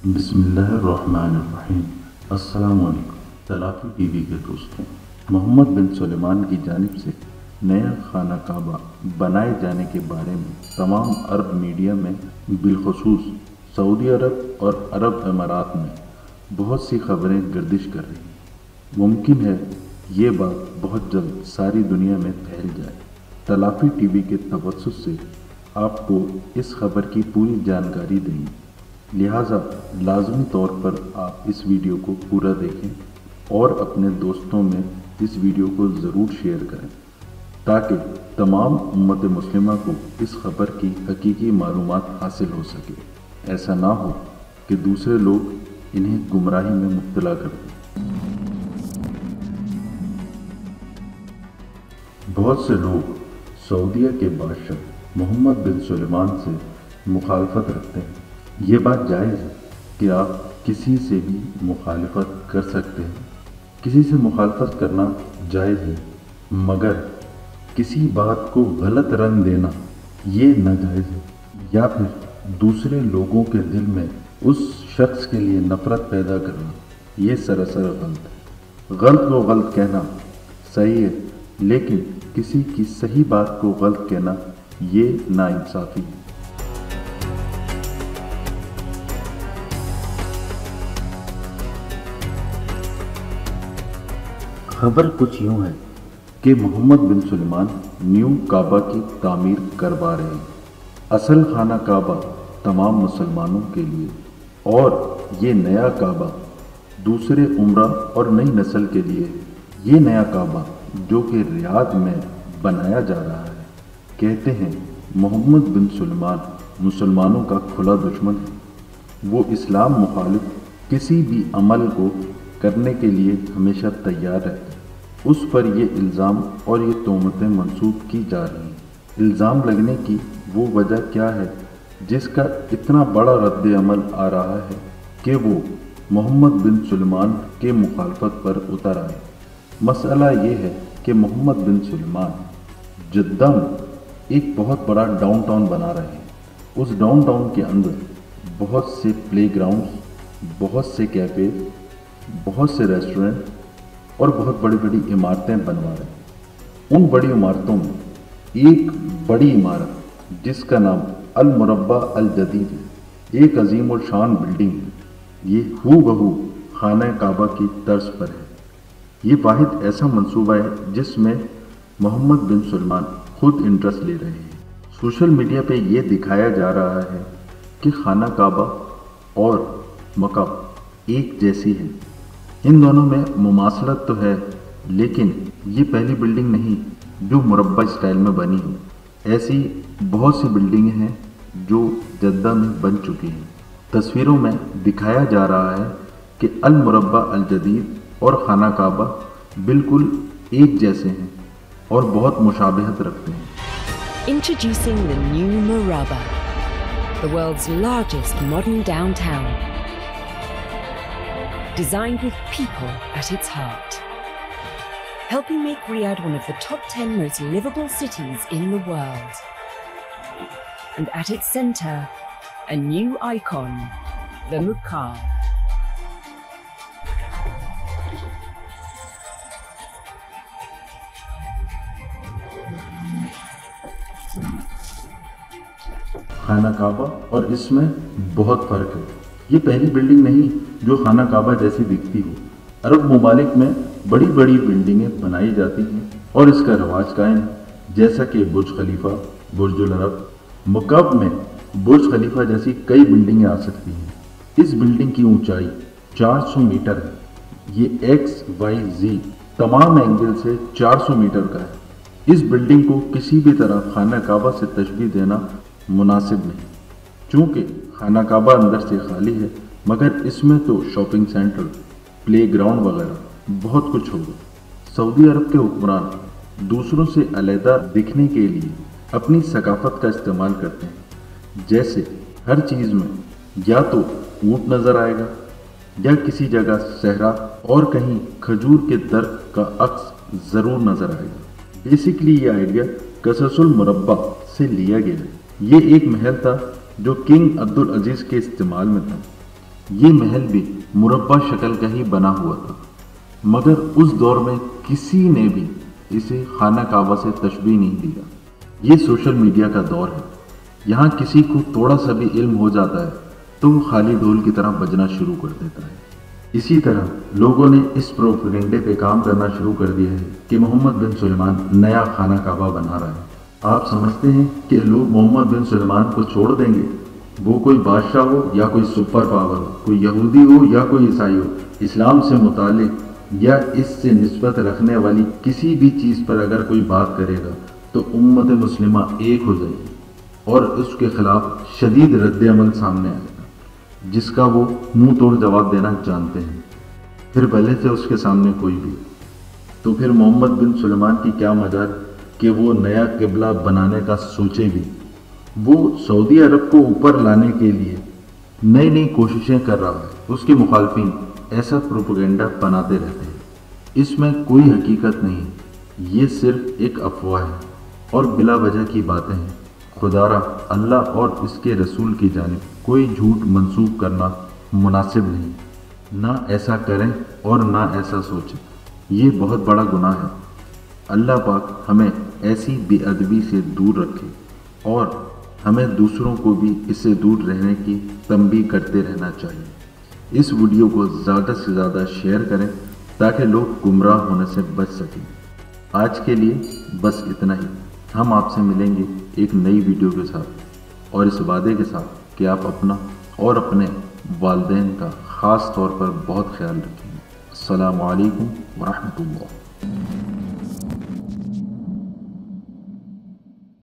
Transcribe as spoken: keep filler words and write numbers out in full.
بسم اللہ الرحمن الرحیم۔ السلام علیکم تلافی ٹی وی کے دوستوں، محمد بن سلیمان کی جانب سے نیا خانہ کعبہ بنائے جانے کے بارے میں تمام عرب میڈیا میں، بالخصوص سعودی عرب اور عرب امارات میں بہت سی خبریں گردش کر رہی ہیں۔ ممکن ہے یہ بات بہت جلد ساری دنیا میں پھیل جائے۔ تلافی ٹی وی کے توسط سے آپ کو اس خبر کی پوری جانکاری دیں گے، لہٰذا لازمی طور پر آپ اس ویڈیو کو پورا دیکھیں اور اپنے دوستوں میں اس ویڈیو کو ضرور شیئر کریں تاکہ تمام امت مسلمہ کو اس خبر کی حقیقی معلومات حاصل ہو سکے۔ ایسا نہ ہو کہ دوسرے لوگ انہیں گمراہی میں مبتلا کر دیں۔ بہت سے لوگ سعودیہ کے بادشاہ محمد بن سلیمان سے مخالفت رکھتے ہیں۔ یہ بات جائز ہے کہ آپ کسی سے بھی مخالفت کر سکتے ہیں، کسی سے مخالفت کرنا جائز ہے، مگر کسی بات کو غلط رنگ دینا یہ ناجائز ہے، یا پھر دوسرے لوگوں کے دل میں اس شخص کے لیے نفرت پیدا کرنا یہ سراسر غلط ہے۔ غلط کو غلط کہنا صحیح ہے، لیکن کسی کی صحیح بات کو غلط کہنا یہ ناانصافی ہے۔ خبر کچھ یوں ہے کہ محمد بن سلیمان نیو کعبہ کی تعمیر کروا رہے ہیں، اصل خانہ کعبہ تمام مسلمانوں کے لیے، اور یہ نیا کعبہ دوسرے عمرہ اور نئی نسل کے لیے۔ یہ نیا کعبہ جو کہ ریاض میں بنایا جا رہا ہے، کہتے ہیں محمد بن سلیمان مسلمانوں کا کھلا دشمن ہے۔ وہ اسلام مخالف کسی بھی عمل کو کرنے کے لیے ہمیشہ تیار رہتے ہیں۔ اس پر یہ الزام اور یہ تہمتیں منسوب کی جا رہی ہیں۔ الزام لگنے کی وہ وجہ کیا ہے جس کا اتنا بڑا رد عمل آ رہا ہے کہ وہ محمد بن سلیمان کے مخالفت پر اتر آئے؟ مسئلہ یہ ہے کہ محمد بن سلیمان جدہ میں ایک بہت بڑا ڈاؤن ٹاؤن بنا رہے ہیں۔ اس ڈاؤن ٹاؤن کے اندر بہت سے پلے گراؤنڈز، بہت سے کیفے، بہت سے ریسٹورنٹ اور بہت بڑی بڑی عمارتیں بنوا رہے ہیں۔ ان بڑی عمارتوں میں ایک بڑی عمارت جس کا نام المربع الجدید ہے، ایک عظیم الشان بلڈنگ ہے۔ یہ ہو بہو خانہ کعبہ کی طرز پر ہے۔ یہ واحد ایسا منصوبہ ہے جس میں محمد بن سلیمان خود انٹرسٹ لے رہے ہیں۔ سوشل میڈیا پہ یہ دکھایا جا رہا ہے کہ خانہ کعبہ اور مکہ ایک جیسی ہے، ان دونوں میں مماثلت تو ہے، لیکن یہ پہلی بلڈنگ نہیں جو مربع اسٹائل میں بنی ہو۔ ایسی بہت سی بلڈنگیں ہیں جو جدہ میں بن چکی ہیں۔ تصویروں میں دکھایا جا رہا ہے کہ المربع الجدید اور خانہ کعبہ بالکل ایک جیسے ہیں اور بہت مشابہت رکھتے ہیں۔ Introducing the new Murabba, the world's largest modern downtown. Designed with people at its heart, helping make Riyadh one of the top ten most livable cities in the world. And at its center, a new icon, the Muqaa. خانہ کعبہ اور اس میں بہت فرق ہے۔ یہ پہلی building نہیں جو خانہ کعبہ جیسی دکھتی ہو۔ عرب ممالک میں بڑی بڑی بلڈنگیں بنائی جاتی ہیں اور اس کا رواج قائم ہے، جیسا کہ برج خلیفہ، برج العرب۔ مکہ میں برج خلیفہ جیسی کئی بلڈنگیں آ سکتی ہیں۔ اس بلڈنگ کی اونچائی چار سو میٹر ہے۔ یہ ایکس وائی زی تمام اینگل سے چار سو میٹر کا ہے۔ اس بلڈنگ کو کسی بھی طرح خانہ کعبہ سے تشبیہ دینا مناسب نہیں، چونکہ خانہ کعبہ اندر سے خالی ہے، مگر اس میں تو شاپنگ سینٹر، پلے گراؤنڈ وغیرہ بہت کچھ ہوگا۔ سعودی عرب کے حکمران دوسروں سے علیحدہ دکھنے کے لیے اپنی ثقافت کا استعمال کرتے ہیں، جیسے ہر چیز میں یا تو اونٹ نظر آئے گا یا کسی جگہ صحرا اور کہیں کھجور کے درخت کا عکس ضرور نظر آئے گا۔ بیسیکلی یہ آئیڈیا قصص المربع سے لیا گیا ہے۔ یہ ایک محل تھا جو کنگ عبدالعزیز کے استعمال میں تھا۔ یہ محل بھی مربع شکل کا ہی بنا ہوا تھا، مگر اس دور میں کسی نے بھی اسے خانہ کعبہ سے تشبیہ نہیں دیا۔ یہ سوشل میڈیا کا دور ہے، یہاں کسی کو تھوڑا سا بھی علم ہو جاتا ہے تو وہ خالی ڈھول کی طرح بجنا شروع کر دیتا ہے۔ اسی طرح لوگوں نے اس پروپیگنڈے پہ کام کرنا شروع کر دیا ہے کہ محمد بن سلیمان نیا خانہ کعبہ بنا رہا ہے۔ آپ سمجھتے ہیں کہ لوگ محمد بن سلیمان کو چھوڑ دیں گے؟ وہ کوئی بادشاہ ہو یا کوئی سپر پاور ہو، کوئی یہودی ہو یا کوئی عیسائی ہو، اسلام سے متعلق یا اس سے نسبت رکھنے والی کسی بھی چیز پر اگر کوئی بات کرے گا تو امت مسلمہ ایک ہو جائے گی اور اس کے خلاف شدید رد عمل سامنے آئے گا، جس کا وہ منہ توڑ جواب دینا جانتے ہیں، پھر بھلے سے اس کے سامنے کوئی بھی۔ تو پھر محمد بن سلیمان کی کیا مجال کہ وہ نیا قبلہ بنانے کا سوچے بھی؟ وہ سعودی عرب کو اوپر لانے کے لیے نئی نئی کوششیں کر رہا ہے، اس کے مخالفین ایسا پروپیگنڈا بناتے رہتے ہیں۔ اس میں کوئی حقیقت نہیں، یہ صرف ایک افواہ ہے اور بلا وجہ کی باتیں ہیں۔ خدا را اللہ اور اس کے رسول کی جانب کوئی جھوٹ منسوب کرنا مناسب نہیں، نہ ایسا کریں اور نہ ایسا سوچیں، یہ بہت بڑا گناہ ہے۔ اللہ پاک ہمیں ایسی بے ادبی سے دور رکھے اور ہمیں دوسروں کو بھی اس سے دور رہنے کی تنبیہ کرتے رہنا چاہیے۔ اس ویڈیو کو زیادہ سے زیادہ شیئر کریں تاکہ لوگ گمراہ ہونے سے بچ سکیں۔ آج کے لیے بس اتنا ہی، ہم آپ سے ملیں گے ایک نئی ویڈیو کے ساتھ اور اس وعدے کے ساتھ کہ آپ اپنا اور اپنے والدین کا خاص طور پر بہت خیال رکھیں گے۔ السلام علیکم ورحمۃ اللہ۔